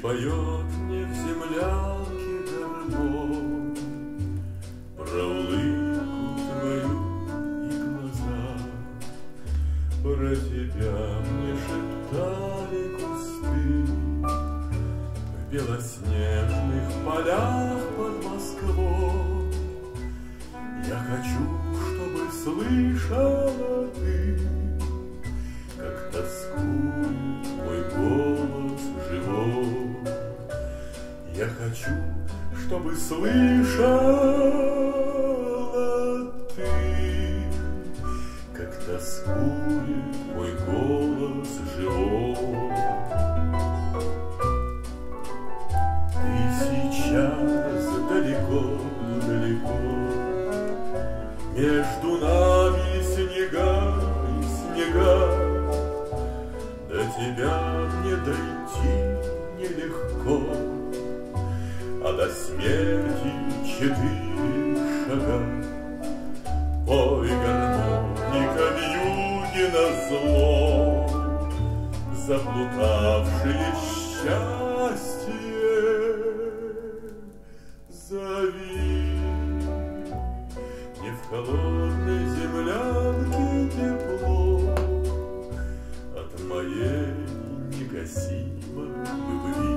поет мне в землянке гармонь про улыбку твою и глаза. Про тебя мне шептали кусты в белоснежных полях под Москвой. Я хочу, чтобы слышала ты, как тоскует мой голос живой. Я хочу, чтобы слышала ты, как тоскует мой голос живой. Ты сейчас далеко-далеко, между нами снега и снега. До тебя мне дойти нелегко, а до смерти 4 шага. Ой, гармоника вьюги назло, заплутавшие счастье, зови. Не в холодной землянке тепло от моей негасимой любви.